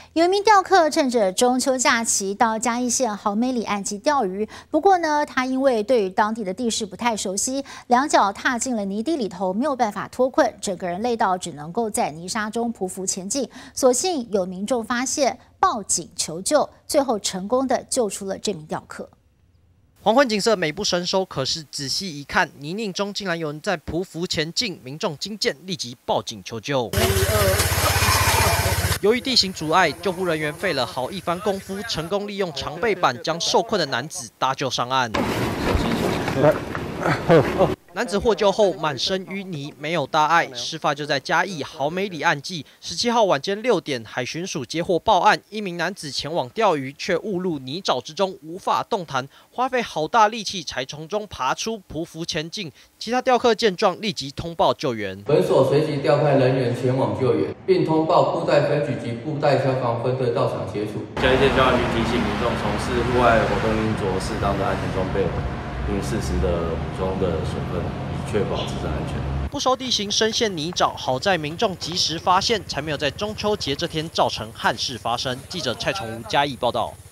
有一名钓客趁着中秋假期到嘉义县豪美里岸际钓鱼，不过呢，他因为对于当地的地势不太熟悉，两脚踏进了泥地里头，没有办法脱困，整个人累到只能够在泥沙中匍匐前进。所幸有民众发现，报警求救，最后成功的救出了这名钓客。 黄昏景色美不胜收，可是仔细一看，泥泞中竟然有人在匍匐前进，民众惊见，立即报警求救。由于地形阻碍，救护人员费了好一番功夫，成功利用长背板将受困的男子搭救上岸。男子获救后满身淤泥，没有大碍。事发就在嘉义豪美里岸际，17号晚间6点，海巡署接获报案，一名男子前往钓鱼，却误入泥沼之中，无法动弹，花费好大力气才从中爬出，匍匐前进。其他钓客见状，立即通报救援。 本所随即调派人员前往救援，并通报布袋分局及布袋消防分队到场协助。 嘉义县消防局提醒民众从事户外活动应着适当的安全装备，并适时的补充的水分，以确保自身安全。 不熟地形，深陷泥沼，好在民众及时发现，才没有在中秋节这天造成憾事发生。记者蔡崇吴嘉义报道。